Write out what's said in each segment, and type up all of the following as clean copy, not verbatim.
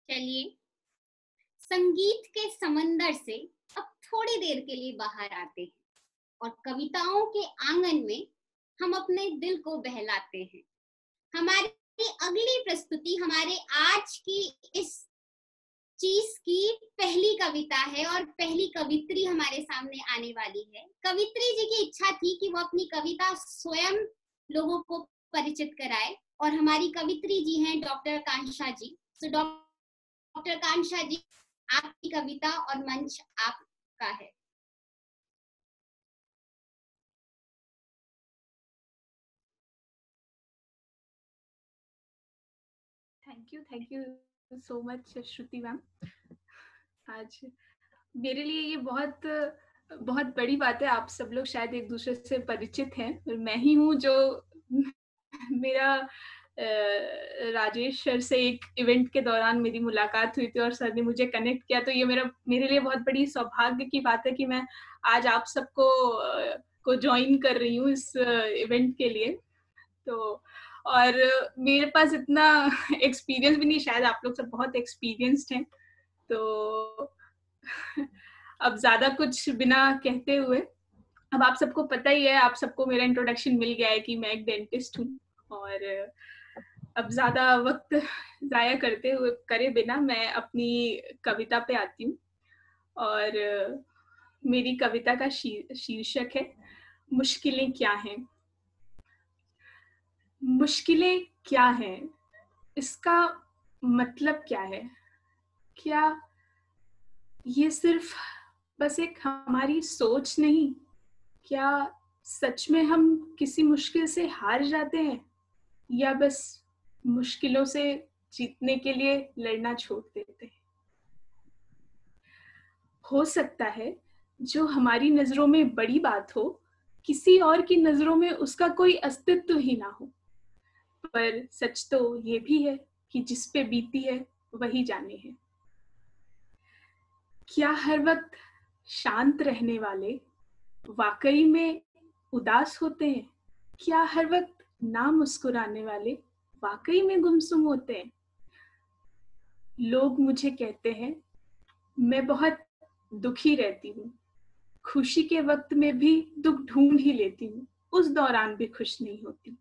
चलिए संगीत के समंदर से अब थोड़ी देर के लिए बाहर आते हैं और कविताओं के आंगन में हम अपने दिल को बहलाते हैं। हमारी अगली प्रस्तुति हमारे आज की इस चीज की पहली कविता है और पहली कवित्री हमारे सामने आने वाली है। कवित्री जी की इच्छा थी कि वो अपनी कविता स्वयं लोगों को परिचित कराए और हमारी कवित्री जी हैं डॉक्टर कांक्षा जी। तो डॉक्टर कांक्षा जी, आपकी कविता और मंच आपका है। Thank you so much Shruti ma'am. आज मेरे लिए ये बहुत बहुत बड़ी बात है। आप सब लोग शायद एक दूसरे से परिचित हैं और मैं ही हूँ जो मेरा राजेश सर से एक इवेंट के दौरान मेरी मुलाकात हुई थी और सर ने मुझे कनेक्ट किया। तो ये मेरे लिए बहुत बड़ी सौभाग्य की बात है कि मैं आज आप सबको को ज्वाइन कर रही हूँ इस इवेंट के लिए। तो और मेरे पास इतना एक्सपीरियंस भी नहीं, शायद आप लोग सब बहुत एक्सपीरियंस्ड हैं। तो अब ज्यादा कुछ बिना कहते हुए, अब आप सबको पता ही है, आप सबको मेरा इंट्रोडक्शन मिल गया है कि मैं एक डेंटिस्ट हूँ। और अब ज्यादा वक्त जाया करते हुए करे बिना मैं अपनी कविता पे आती हूँ। और मेरी कविता का शीर्षक है मुश्किलें क्या हैं। मुश्किलें क्या हैं, इसका मतलब क्या है? क्या ये सिर्फ बस एक हमारी सोच नहीं? क्या सच में हम किसी मुश्किल से हार जाते हैं या बस मुश्किलों से जीतने के लिए लड़ना छोड़ देते हैं? हो सकता है जो हमारी नजरों में बड़ी बात हो, किसी और की नजरों में उसका कोई अस्तित्व ही ना हो। पर सच तो ये भी है कि जिस पे बीती है वही जाने है। क्या हर वक्त शांत रहने वाले वाकई में उदास होते हैं? क्या हर वक्त ना मुस्कुराने वाले वाकई में गुमसुम होते हैं? लोग मुझे कहते हैं मैं बहुत दुखी रहती हूँ, खुशी के वक्त में भी दुख ढूंढ ही लेती हूँ, उस दौरान भी खुश नहीं होती।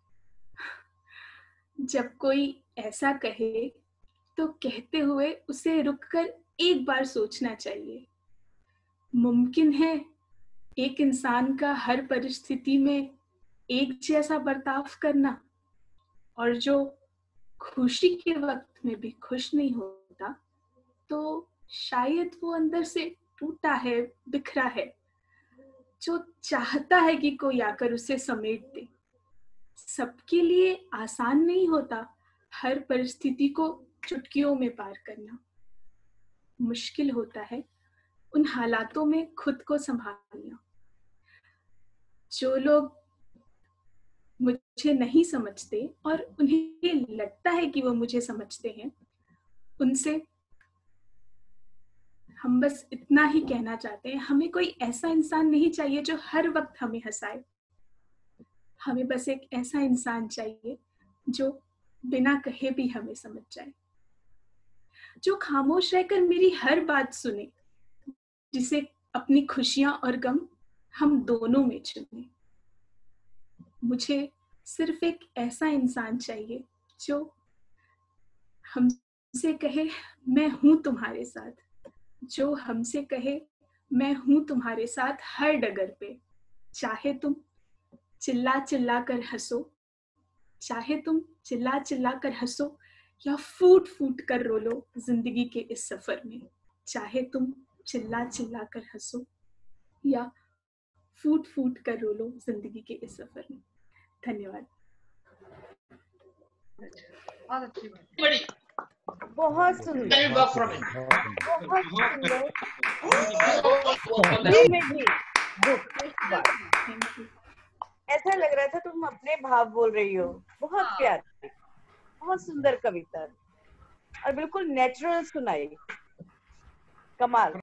जब कोई ऐसा कहे तो कहते हुए उसे रुककर एक बार सोचना चाहिए। मुमकिन है एक इंसान का हर परिस्थिति में एक जैसा बर्ताव करना, और जो खुशी के वक्त में भी खुश नहीं होता तो शायद वो अंदर से टूटा है, बिखरा है, जो चाहता है कि कोई आकर उसे समेट दे। सबके लिए आसान नहीं होता हर परिस्थिति को चुटकियों में पार करना। मुश्किल होता है उन हालातों में खुद को संभालना। जो लोग मुझे नहीं समझते और उन्हें लगता है कि वो मुझे समझते हैं, उनसे हम बस इतना ही कहना चाहते हैं, हमें कोई ऐसा इंसान नहीं चाहिए जो हर वक्त हमें हंसाए। हमें बस एक ऐसा इंसान चाहिए जो बिना कहे भी हमें समझ जाए, जो खामोश रहकर मेरी हर बात सुने, जिसे अपनी खुशियां और गम हम दोनों में चुने। मुझे सिर्फ एक ऐसा इंसान चाहिए जो हमसे कहे मैं हूं तुम्हारे साथ, जो हमसे कहे मैं हूं तुम्हारे साथ हर डगर पे। चाहे तुम चिल्ला चिल्ला कर हंसो, चाहे तुम चिल्ला चिल्ला कर हंसो या फूट फूट कर रो लो जिंदगी के इस सफर में। चाहे तुम चिल्ला चिल्ला कर हंसो या फूट फूट कर रो लो जिंदगी के इस सफर में। धन्यवाद। बहुत सुंदर, बहुत सुंदर। ऐसा लग रहा था तुम अपने भाव बोल रही हो। बहुत प्यारी, बहुत सुंदर कविता और बिल्कुल नेचुरल सुनाई। कमाल।